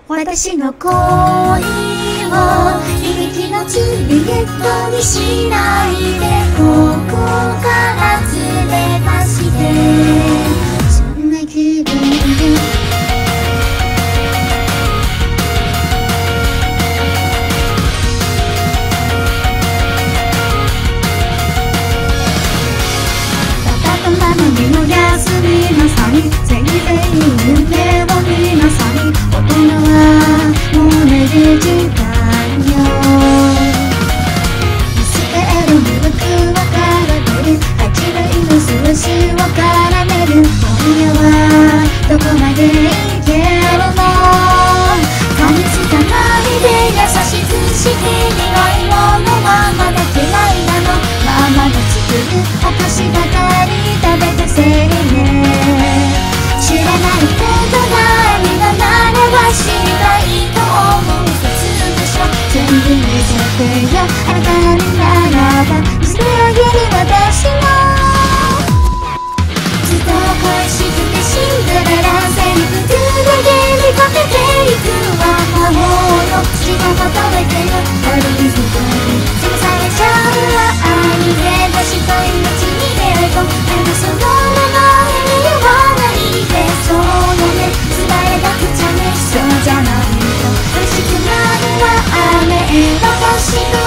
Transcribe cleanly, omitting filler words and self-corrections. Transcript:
私の恋を響きのジュリエットにしないで、ここから連れ出して、そんな気分でパパとママにおやすみなさい、ぜひぜひ夢を見なさい、大人はもう寝る時間よ。見つける魅力わかられる、味わいの数字わかられる、今夜はどこまでいけるの、噛みつかないで優しくして、苦いものはまだ嫌いなの、ママが作るお菓子ばかり食べてせいね、知らないけど何がなればしたいと思う普通でしょ、全部見せてよ、あなたにならば見せてあげる私のずっと恋しくてシンデレラ、セリフでゲリかけていくわ、魔法よ口が求めてよ、あるリズムに邪魔されちゃうわ、逃げ出したい街に出会いと、でもそのまま言わないで、そうよね、伝えなくちゃね、そうじゃないと嬉しくなるわ、雨の星の